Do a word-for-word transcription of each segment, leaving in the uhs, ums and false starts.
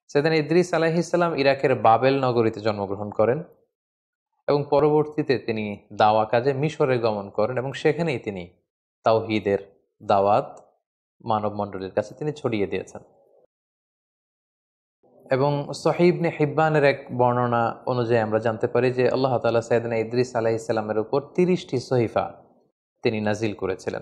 সৈয়দনা ইদ্রিস আলাইহিস সালাম ইরাকের বাবেল নগরীতে জন্মগ্রহণ করেন এবং পরবর্তীতে তিনি দাওয়া কাজে মিশরে গমন করেন এবং সেখানেই তিনি তাওহীদের দাওয়াত মানব মণ্ডলীর কাছে তিনি ছড়িয়ে দিয়েছেন। এবং সহিহ ইবনে হিব্বানের এক বর্ণনা অনুযায়ী আমরা জানতে পারি যে আল্লাহ তাআলা সৈয়দনা ইদ্রিস আলাইহিস সালামের উপর তিরিশটি সহিফা তিনি নাজিল করেছিলেন।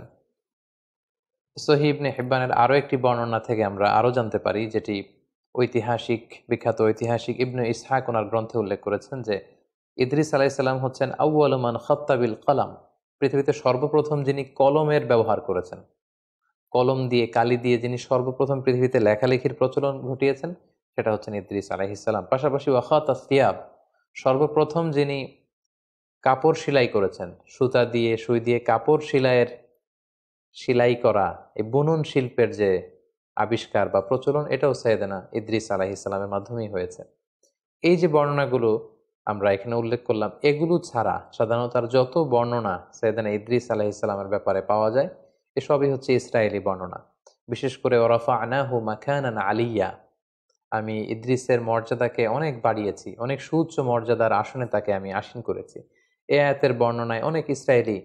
সহিহ ইবনে হিব্বানের আরও একটি বর্ণনা থেকে আমরা আরও জানতে পারি, যেটি ঐতিহাসিক বিখ্যাত ঐতিহাসিক ইবনে ইসহাক ওনার গ্রন্থে উল্লেখ করেছেন যে ইদ্রিস আলাইহিস সালাম হচ্ছেন আউয়ালু মান খাত্তা বিল কলাম, পৃথিবীতে সর্বপ্রথম যিনি কলমের ব্যবহার করেছেন, কলম দিয়ে কালি দিয়ে যিনি সর্বপ্রথম পৃথিবীতে লেখালেখির প্রচলন ঘটিয়েছেন সেটা হচ্ছেন ইদ্রিস আলাইহিস সালাম। পাশাপাশি ওয়াখাত আসিয়াব, সর্বপ্রথম যিনি কাপড় সেলাই করেছেন, সুতা দিয়ে সুই দিয়ে কাপড় সেলাইয়ের সেলাই করা, এই বুনন শিল্পের যে আবিষ্কার বা প্রচলন, এটাও সাইয়েদনা ইদ্রিস আলাইহিস সালামের মাধ্যমেই হয়েছে। এই যে বর্ণনাগুলো আমরা এখানে উল্লেখ করলাম, এগুলো ছাড়া সাধারণত আর যত বর্ণনা সাইয়েদনা ইদ্রিস আলাইহিস সালামের ব্যাপারে পাওয়া যায় এসবই হচ্ছে ইসরায়েলি বর্ণনা। বিশেষ করে ওরাফা'নাহু মাকানান আলিয়া, আমি ইদ্রিসের মর্যাদাকে অনেক বাড়িয়েছি, অনেক সুউচ্চ মর্যাদার আসনে তাকে আমি আসীন করেছি। এ আয়াতের বর্ণনায় অনেক ইসরায়েলি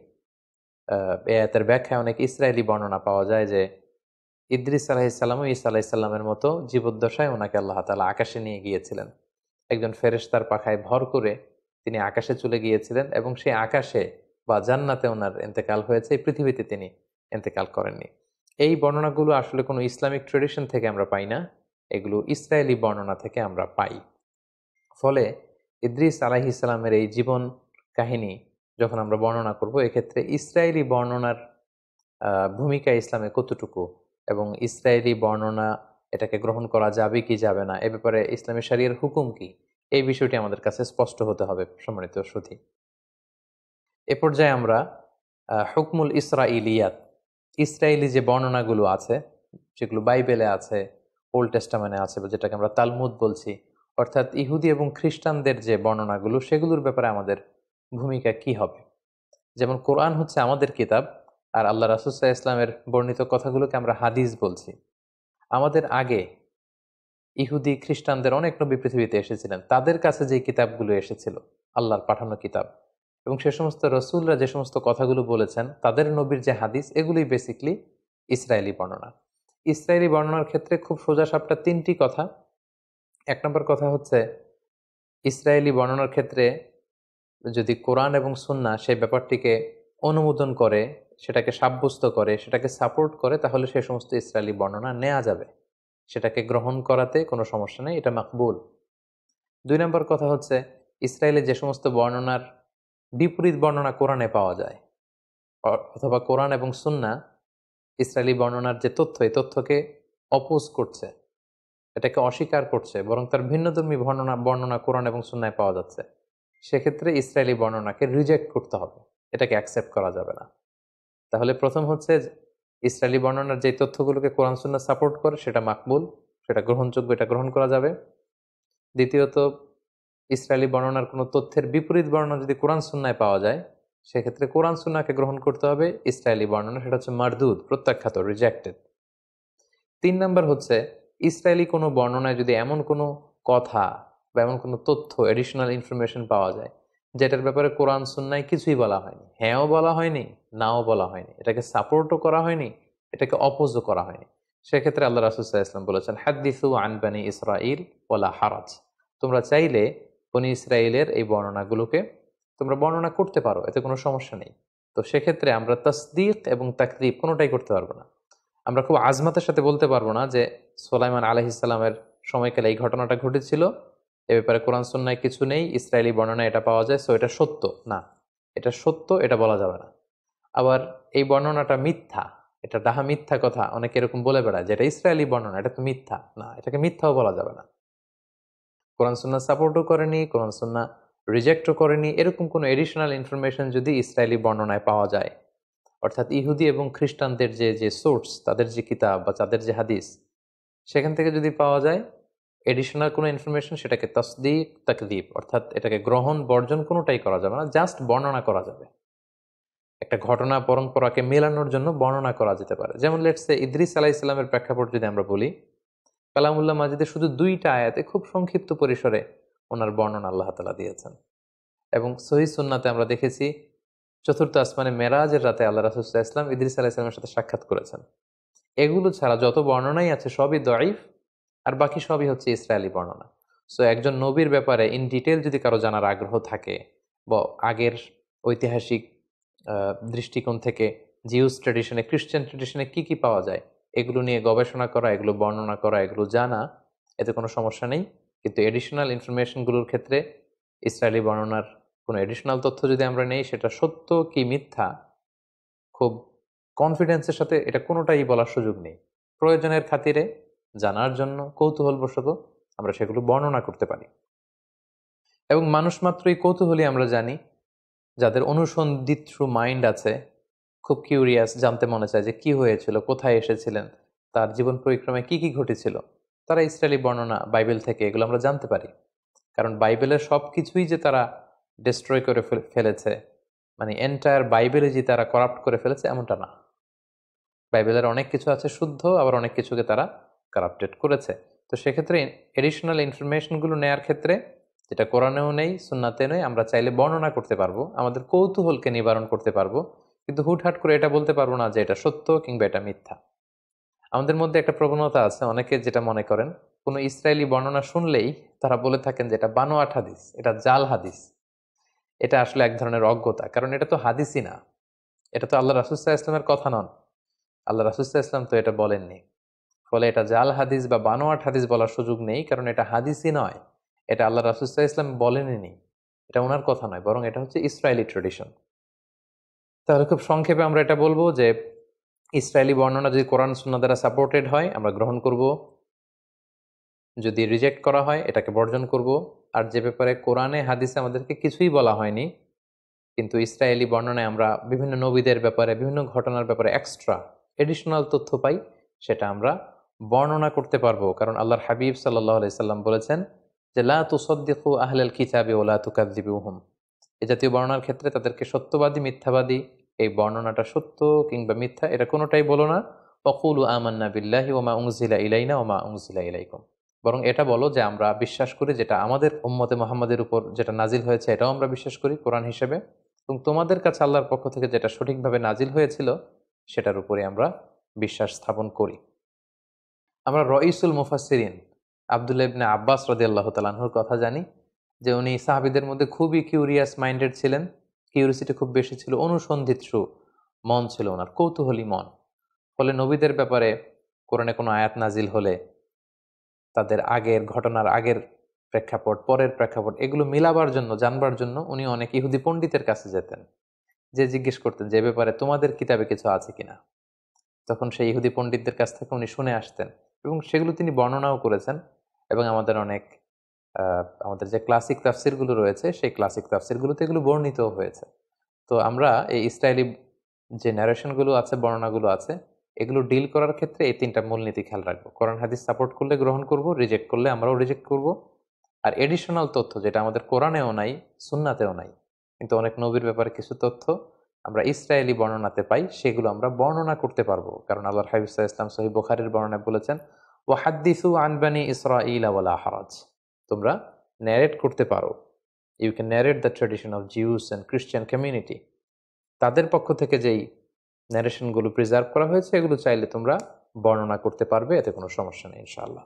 এ আয়াতের ব্যাখ্যায় অনেক ইসরায়েলি বর্ণনা পাওয়া যায় যে ইদ্রিস আলাইহিস সালাম ও ঈসা আলাইহিস সালামের মতো জীবদ্দশায় ওনাকে আল্লাহ তাআলা আকাশে নিয়ে গিয়েছিলেন। একজন ফেরেশতার পাখায় ভর করে তিনি আকাশে চলে গিয়েছিলেন এবং সেই আকাশে বা জান্নাতে ওনার ইন্তেকাল হয়েছে, পৃথিবীতে তিনি ইন্তেকাল করেননি। এই বর্ণনাগুলো আসলে কোনো ইসলামিক ট্রেডিশন থেকে আমরা পাই না, এগুলো ইসরায়েলি বর্ণনা থেকে আমরা পাই। ফলে ইদ্রিস আলাইহিস সালামের এই জীবন কাহিনী যখন আমরা বর্ণনা করব, এক্ষেত্রে ইসরায়েলি বর্ণনার ভূমিকা ইসলামে কতটুকু এবং ইসরায়েলি বর্ণনা এটাকে গ্রহণ করা যাবে কি যাবে না, এ ব্যাপারে ইসলামী শরিয়ার হুকুম কি, এই বিষয়টি আমাদের কাছে স্পষ্ট হতে হবে সম্মানিত সুধী। এ পর্যায়ে আমরা হুকমুল ইসরাইলিয়াত, ইসরায়েলি যে বর্ণনাগুলো আছে, যেগুলো বাইবেলে আছে, ওল্ড টেস্টামেন্টে আছে, যেটাকে আমরা তালমুদ বলছি, অর্থাৎ ইহুদি এবং খ্রিস্টানদের যে বর্ণনাগুলো, সেগুলোর ব্যাপারে আমাদের ভূমিকা কি হবে। যেমন কোরআন হচ্ছে আমাদের কিতাব, আর আল্লাহ রাসূল সাল্লাল্লাহু আলাইহি ওয়াসাল্লামের বর্ণিত কথাগুলোকে আমরা হাদিস বলছি। আমাদের আগে ইহুদি খ্রিস্টানদের অনেক নবী পৃথিবীতে এসেছিলেন, তাদের কাছে যে কিতাবগুলো এসেছিল আল্লাহর পাঠানো কিতাব, এবং সে সমস্ত রসুলরা যে সমস্ত কথাগুলো বলেছেন, তাদের নবীর যে হাদিস, এগুলোই বেসিকলি ইসরায়েলি বর্ণনা। ইসরায়েলি বর্ণনার ক্ষেত্রে খুব সোজাসাপটা তিনটি কথা। এক নম্বর কথা হচ্ছে, ইসরায়েলি বর্ণনার ক্ষেত্রে যদি কোরআন এবং সুন্নাহ সেই ব্যাপারটিকে অনুমোদন করে, সেটাকে সাব্যস্ত করে, সেটাকে সাপোর্ট করে, তাহলে সে সমস্ত ইসরায়েলি বর্ণনা নেওয়া যাবে, সেটাকে গ্রহণ করাতে কোনো সমস্যা নেই, এটা মাকবুল। দুই নম্বর কথা হচ্ছে, ইসরায়েলের যে সমস্ত বর্ণনার বিপরীত বর্ণনা কোরআনে পাওয়া যায়, অথবা কোরআন এবং সুন্নাহ ইসরায়েলি বর্ণনার যে তথ্য, এই তথ্যকে অপোজ করছে, এটাকে অস্বীকার করছে, বরং তার ভিন্নধর্মী বর্ণনা বর্ণনা কোরআন এবং সুন্নায় পাওয়া যাচ্ছে, সেক্ষেত্রে ইসরায়েলি বর্ণনাকে রিজেক্ট করতে হবে, এটাকে অ্যাকসেপ্ট করা যাবে না। তাহলে প্রথম হচ্ছে, ইসরায়েলি বর্ণনার যে তথ্যগুলোকে কোরআন সুন্নাহ সাপোর্ট করে সেটা মাকবুল, সেটা গ্রহণযোগ্য, এটা গ্রহণ করা যাবে। দ্বিতীয়ত, ইসরায়েলি বর্ণনার কোনো তথ্যের বিপরীত বর্ণনা যদি কোরআন সুন্নায় পাওয়া যায়, সেক্ষেত্রে কোরআন সুন্নাহকে গ্রহণ করতে হবে, ইসরায়েলি বর্ণনা সেটা হচ্ছে মারদুদ, প্রত্যাখ্যাত, রিজেক্টেড। তিন নম্বর হচ্ছে, ইসরায়েলি কোনো বর্ণনায় যদি এমন কোনো কথা বা এমন কোনো তথ্য, এডিশনাল ইনফরমেশন পাওয়া যায় যেটার ব্যাপারে কোরআন সুন্নায় কিছুই বলা হয়নি, হ্যাঁও বলা হয়নি, নাও বলা হয়নি, এটাকে সাপোর্টও করা হয়নি, এটাকে অপোজও করা হয়নি, সেক্ষেত্রে আল্লাহ রাসূল সাল্লাল্লাহু আলাইহি ওয়াসাল্লাম বলেছেন, হাদ্দিসু আন বানি ইসরাঈল ওয়ালা হারাজ, তোমরা চাইলে বনি ইসরায়েলের এই বর্ণনাগুলোকে তোমরা বর্ণনা করতে পারো, এতে কোনো সমস্যা নেই। তো সেক্ষেত্রে আমরা তাসদীক এবং তাকযীব কোনোটাই করতে পারবো না। আমরা খুব আজমাতের সাথে বলতে পারবো না যে সুলাইমান আলাইহিস সালামের সময়কালে এই ঘটনাটা ঘটেছিল, এ ব্যাপারে কোরআন সুন্নায় কিছু নেই, ইসরায়েলি বর্ণনায় এটা পাওয়া যায়, সো এটা সত্য না, এটা সত্য, এটা বলা যাবে না। আবার এই বর্ণনাটা মিথ্যা, এটা ডাহা মিথ্যা কথা অনেকে এরকম বলে বেড়ায় যে এটা ইসরায়েলি বর্ণনা, এটা তো মিথ্যা না, এটাকে মিথ্যাও বলা যাবে না। কোরআন সুন্নাহ সাপোর্টও করেনি, কোরআন সুন্নাহ রিজেক্টও করেনি, এরকম কোনো এডিশনাল ইনফরমেশন যদি ইসরায়েলি বর্ণনায় পাওয়া যায়, অর্থাৎ ইহুদি এবং খ্রিস্টানদের যে যে সোর্স, তাদের যে কিতাব বা তাদের যে হাদিস, সেখান থেকে যদি পাওয়া যায় এডিশনাল কোনো ইনফরমেশন, সেটাকে তাসদীক তাকযীব, অর্থাৎ এটাকে গ্রহণ বর্জন কোনোটাই করা যাবে না, জাস্ট বর্ণনা করা যাবে। একটা ঘটনা পরম্পরাকে মেলানোর জন্য বর্ণনা করা যেতে পারে। যেমন লেটস সে ইদ্রিস আলাইহিস সালামের প্রেক্ষাপট যদি আমরা বলি, কালামুল্লাহ মাজিদে শুধু দুইটা আয়াতে খুব সংক্ষিপ্ত পরিসরে ওনার বর্ণনা আল্লাহ তাআলা দিয়েছেন। এবং সহিহ সুন্নাতে আমরা দেখেছি চতুর্থ আসমানে মেরাজের রাতে আল্লাহ রাসূল সাল্লাল্লাহু আলাইহি ওয়াসাল্লাম ইদ্রিস আলাইহিস সালামের সাথে সাক্ষাৎ করেছেন। এগুলো ছাড়া যত বর্ণনাই আছে সবই দঈফ, আর বাকি সবই হচ্ছে ইসরায়েলি বর্ণনা। সো একজন নবীর ব্যাপারে ইন ডিটেল যদি কারো জানার আগ্রহ থাকে বা আগের ঐতিহাসিক আহ, দৃষ্টিকোণ থেকে জিউস ট্রেডিশনে, খ্রিস্টান ট্রেডিশনে কি কি পাওয়া যায় এগুলো নিয়ে গবেষণা করা, এগুলো বর্ণনা করা, এগুলো জানা, এতে কোনো সমস্যা নেই। কিন্তু এডিশনাল ইনফরমেশনগুলোর ক্ষেত্রে ইসরায়েলি বর্ণনার কোনো এডিশনাল তথ্য যদি আমরা নেই, সেটা সত্য কি মিথ্যা খুব কনফিডেন্সের সাথে এটা কোনোটাই বলার সুযোগ নেই। প্রয়োজনের খাতিরে জানার জন্য কৌতূহলবশত আমরা সেগুলো বর্ণনা করতে পারি। এবং মানুষ মাত্রই কৌতূহলী আমরা জানি, যাদের অনুসন্ধিৎসু মাইন্ড আছে, খুব কিউরিয়াস, জানতে মনে চায় যে কি হয়েছিল, কোথায় এসেছিলেন, তার জীবন পরিক্রমায় কি কি ঘটেছিল, তারা ইসরায়েলি বর্ণনা বাইবেল থেকে এগুলো আমরা জানতে পারি। কারণ বাইবেলের সব কিছুই যে তারা ডিস্ট্রয় করে ফেল- ফেলেছে, মানে এন্টায়ার বাইবেলে যে তারা করাপ্ট করে ফেলেছে এমনটা না। বাইবেলের অনেক কিছু আছে শুদ্ধ, আবার অনেক কিছুকে তারা কারাপ্টেড করেছে। তো সেক্ষেত্রে এডিশনাল ইনফরমেশনগুলো নেয়ার ক্ষেত্রে, যেটা কোরআনেও নেই সুন্নাতে নেই, আমরা চাইলে বর্ণনা করতে পারবো, আমাদের কৌতূহলকে নিবারণ করতে পারবো, কিন্তু হুটহাট করে এটা বলতে পারবো না যে এটা সত্য কিংবা এটা মিথ্যা। আমাদের মধ্যে একটা প্রবণতা আছে, অনেকে যেটা মনে করেন কোনো ইসরায়েলি বর্ণনা শুনলেই তারা বলে থাকেন যে এটা বানোয়াট হাদিস, এটা জাল হাদিস। এটা আসলে এক ধরনের অজ্ঞতা, কারণ এটা তো হাদিসই না, এটা তো আল্লাহ রাসূল সাল্লাল্লাহু আলাইহি ওয়াসাল্লামের কথা নন, আল্লাহ রাসূল সাল্লাল্লাহু আলাইহি ওয়াসাল্লাম তো এটা বলেননি। ফলে এটা জাল হাদিস বা বানোয়াট হাদিস বলার সুযোগ নেই, কারণ এটা হাদিসই নয়, এটা আল্লাহ রাসূল সাল্লাল্লাহু আলাইহি ওয়াসাল্লাম বলেননি, এটা ওনার কথা নয়, বরং এটা হচ্ছে ইসরায়েলি ট্রেডিশন। তাহলে খুব সংক্ষেপে আমরা এটা বলবো যে ইসরায়েলি বর্ণনা যদি কোরআন সুন্নাহ দ্বারা সাপোর্টেড হয় আমরা গ্রহণ করব, যদি রিজেক্ট করা হয় এটাকে বর্জন করব। আর যে ব্যাপারে কোরআনে হাদিসে আমাদেরকে কিছুই বলা হয়নি, কিন্তু ইসরায়েলি বর্ণনায় আমরা বিভিন্ন নবীদের ব্যাপারে, বিভিন্ন ঘটনার ব্যাপারে এক্সট্রা এডিশনাল তথ্য পাই, সেটা আমরা বর্ণনা করতে পারবো। কারণ আল্লাহর হাবিব সাল্লাল্লাহু আলাইহি সাল্লাম বলেছেন যে লা তুসাদ্দিকু আহলাল কিতাবি ওয়া লা তুকাযযিবুহুম, এই জাতীয় বর্ণনার ক্ষেত্রে তাদেরকে সত্যবাদী মিথ্যাবাদী, এই বর্ণনাটা সত্য কিংবা মিথ্যা এটা কোনোটাই বলো না। ওয়াকুলু আমান্না বিল্লাহি ওয়া মা উনজিলা ইলাইনা ওয়া মা উনজিলা ইলাইকুম, বরং এটা বলো যে আমরা বিশ্বাস করি যেটা আমাদের উম্মতে মুহাম্মাদের উপর যেটা নাজিল হয়েছে এটাও আমরা বিশ্বাস করি কোরআন হিসেবে, এবং তোমাদের কাছে আল্লাহর পক্ষ থেকে যেটা সঠিকভাবে নাজিল হয়েছিল সেটার উপরে আমরা বিশ্বাস স্থাপন করি। আমরা রঈসুল মুফাসসিরিন আব্দুল্লাহ ইবনে আব্বাস রাদিয়াল্লাহু তাআলা আনহুর কথা জানি যে উনি সাহাবীদের মধ্যে খুবই কিউরিয়াস মাইন্ডেড ছিলেন, কিউরিসিটি খুব বেশি ছিল, অনুসন্ধিৎসু মন ছিল ওনার, কৌতূহলী মন। ফলে নবীদের ব্যাপারে কোরআনে কোনো আয়াত নাজিল হলে তাদের আগের ঘটনার আগের প্রেক্ষাপট, পরের প্রেক্ষাপট, এগুলো মিলাবার জন্য, জানবার জন্য উনি অনেক ইহুদি পণ্ডিতের কাছে যেতেন, যে জিজ্ঞেস করতেন যে এ ব্যাপারে তোমাদের কিতাবে কিছু আছে কিনা। তখন সেই ইহুদি পণ্ডিতদের কাছ থেকে উনি শুনে আসতেন এবং সেগুলো তিনি বর্ণনাও করেছেন। এবং আমাদের অনেক আহ, আমাদের যে ক্লাসিক তাফসিরগুলো রয়েছে সেই ক্লাসিক তাফসিরগুলোতে এগুলো বর্ণিতও হয়েছে। তো আমরা এই ইসরায়েলি যে ন্যারেশনগুলো আছে, বর্ণনাগুলো আছে, এগুলো ডিল করার ক্ষেত্রে এই তিনটা মূলনীতি খেয়াল রাখবো। কোরআন হাদিস সাপোর্ট করলে গ্রহণ করব, রিজেক্ট করলে আমরাও রিজেক্ট করব। আর এডিশনাল তথ্য যেটা আমাদের কোরআনেও নাই, সুন্নাতেও নাই, কিন্তু অনেক নবীর ব্যাপারে কিছু তথ্য আমরা ইসরায়েলি বর্ণনাতে পাই, সেগুলো আমরা বর্ণনা করতে পারবো। কারণ আল্লাহর হাবিব সাল্লাল্লাহু আলাইহি ওয়াসাল্লাম সহিহ বুখারীর বর্ণনায় বলেছেন ওয়াহাদ্দিসু আন বানি ইসরাঈল ওয়ালা হারাজ, তোমরা ন্যারেট করতে পারো, you can narrate the tradition of Jews and Christian community. তাদের পক্ষ থেকে যেই ন্যারেশনগুলো প্রিজার্ভ করা হয়েছে এগুলো চাইলে তোমরা বর্ণনা করতে পারবে, এতে কোনো সমস্যা নেই ইনশাআল্লাহ।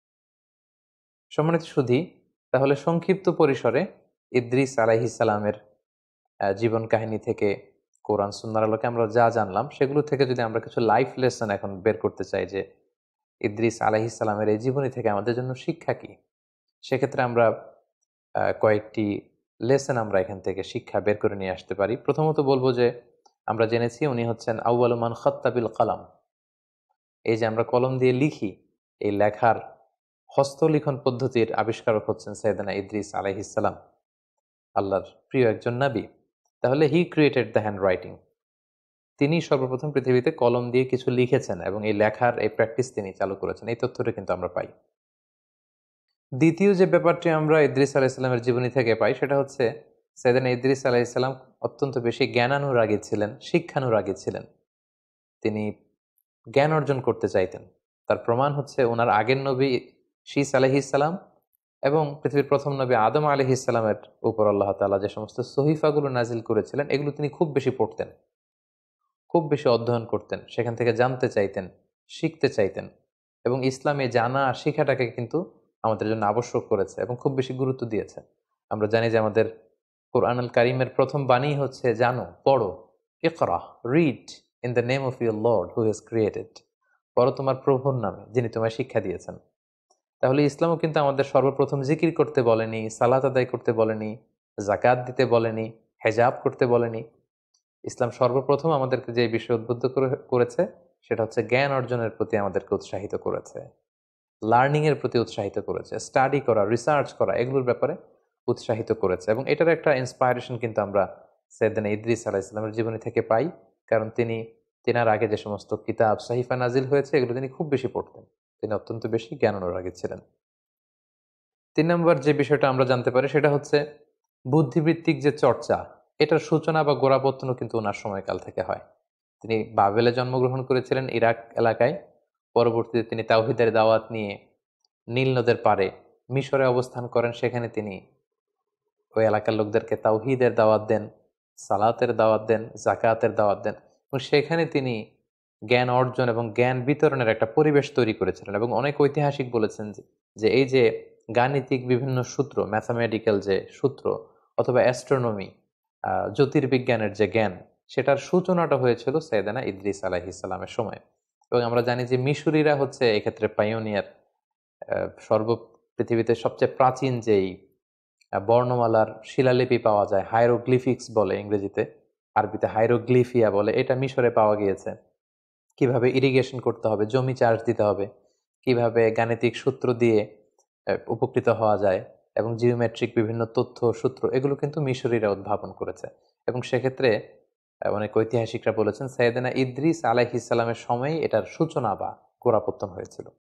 সম্মানিত সুধী, তাহলে সংক্ষিপ্ত পরিসরে ইদ্রিস আলাইহিস সালামের আহ, জীবন কাহিনী থেকে কোরআন সুন্নাহর আলোকে আমরা যা জানলাম, সেগুলো থেকে যদি আমরা কিছু লাইফ লেসন এখন বের করতে চাই যে ইদ্রিস আলাইহিস সালামের এই জীবনী থেকে আমাদের জন্য শিক্ষা কি, সেক্ষেত্রে আমরা আহ, কয়েকটি লেসন আমরা এখান থেকে শিক্ষা বের করে নিয়ে আসতে পারি। প্রথমত বলবো যে আমরা জেনেছি উনি হচ্ছেন আউয়ালু মান খাত্তা বিল কালাম, এই যে আমরা কলম দিয়ে লিখি, এই লেখার হস্তলিখন পদ্ধতির আবিষ্কারক হচ্ছেন সাইয়েদনা ইদ্রিস আলাইহিস সালাম, আল্লাহর প্রিয় একজন নবী। তাহলে he created the handwriting, তিনি সর্বপ্রথম পৃথিবীতে কলম দিয়ে কিছু লিখেছেন এবং এই লেখার এই প্র্যাকটিস তিনি চালু করেছেন, এই তথ্যটা কিন্তু আমরা পাই। দ্বিতীয় যে ব্যাপারটি আমরা ইদ্রিস আলাইহিসসালামের জীবনী থেকে পাই সেটা হচ্ছে সাইয়েদনা ইদ্রিস আলাইহিসসালাম অত্যন্ত বেশি জ্ঞানানুরাগী ছিলেন, শিক্ষানুরাগী ছিলেন। তিনি জ্ঞান অর্জন করতে চাইতেন। তার প্রমাণ হচ্ছে ওনার আগের নবী শীস আলাইহিসসালাম এবং পৃথিবীর প্রথম নবী আদম আলাইহিসসালামের উপর আল্লাহ তাআলা যে সমস্ত সহিফাগুলো নাজিল করেছিলেন এগুলো তিনি খুব বেশি পড়তেন, খুব বেশি অধ্যয়ন করতেন, সেখান থেকে জানতে চাইতেন, শিখতে চাইতেন। এবং ইসলামে জানা শিখাটাকে কিন্তু আমাদের জন্য আবশ্যক করেছে এবং খুব বেশি গুরুত্ব দিয়েছে। আমরা জানি যে আমাদের কোরআনুল কারীমের প্রথম বাণী হচ্ছে জানো, পড়ো, ইকরা, read in the name of your lord who has created. পড়ো তোমার প্রভুর নামে যিনি তোমায় শিক্ষা দিয়েছেন। তাহলে ইসলামও কিন্তু আমাদের সর্বপ্রথম জিকির করতে বলেনি, সালাত আদায় করতে বলেনি, জাকাত দিতে বলেনি, হেজাব করতে বলেনি। ইসলাম সর্বপ্রথম আমাদেরকে যে বিষয় উদ্বুদ্ধ করেছে সেটা হচ্ছে জ্ঞান অর্জনের প্রতি আমাদেরকে উৎসাহিত করেছে, লার্নিং এর প্রতি উৎসাহিত করেছে, স্টাডি করা, রিসার্চ করা, এগুলোর ব্যাপারে উৎসাহিত করেছে। এবং এটার একটা ইন্সপায়ারেশন কিন্তু আমরা সাইয়েদনা ইদ্রিস আলাইহিস সালামের জীবনী থেকে পাই, কারণ তিনি তেনার আগে যে সমস্ত কিতাব সাহিফা নাজিল হয়েছে এগুলো তিনি খুব বেশি পড়তেন। তিনি অত্যন্ত বেশি জ্ঞান অনুরাগী ছিলেন। তিন নম্বর যে বিষয়টা আমরা জানতে পারি সেটা হচ্ছে বুদ্ধিবৃত্তিক যে চর্চা, এটার সূচনা বা গোড়াপত্তনও কিন্তু ওনার সময়কাল থেকে হয়। তিনি বাবেলে জন্মগ্রহণ করেছিলেন, ইরাক এলাকায়। পরবর্তীতে তিনি তাওহীদের দাওয়াত নিয়ে নীল নদের পাড়ে মিশরে অবস্থান করেন। সেখানে তিনি ওই এলাকার লোকদেরকে তাওহীদের দাওয়াত দেন, সালাতের দাওয়াত দেন, জাকাতের দাওয়াত দেন এবং সেখানে তিনি জ্ঞান অর্জন এবং জ্ঞান বিতরণের একটা পরিবেশ তৈরি করেছিলেন। এবং অনেক ঐতিহাসিক বলেছেন যে যে এই যে গাণিতিক বিভিন্ন সূত্র, ম্যাথামেটিক্যাল যে সূত্র অথবা অ্যাস্ট্রোনমি, জ্যোতির্বিজ্ঞানের যে জ্ঞান, সেটার সূচনাটা হয়েছিল সাইয়েদনা ইদ্রিস আলাইহিস সালামের সময়। এবং আমরা জানি যে মিশরীরা হচ্ছে এক্ষেত্রে পাইওনিয়ার। সর্ব পৃথিবীতে সবচেয়ে প্রাচীন যেই বর্ণমালার শিলালিপি পাওয়া যায়, হাইরোগ্লিফিক্স বলে ইংরেজিতে, আরবিতে হাইরোগ্লিফিয়া বলে, এটা মিশরে পাওয়া গিয়েছে। কিভাবে ইরিগেশন করতে হবে, জমি চাষ দিতে হবে, কিভাবে গাণিতিক সূত্র দিয়ে উপকৃত হওয়া যায় এবং জিওমেট্রিক বিভিন্ন তথ্য সূত্র, এগুলো কিন্তু মিশরীরা উদ্ভাবন করেছে। এবং সেক্ষেত্রে অনেক ঐতিহাসিকরা বলেছেন সাইয়েদনা ইদ্রিস আলাইহিস সালামের সময় এটার সূচনা বা গোড়াপত্তন হয়েছিল।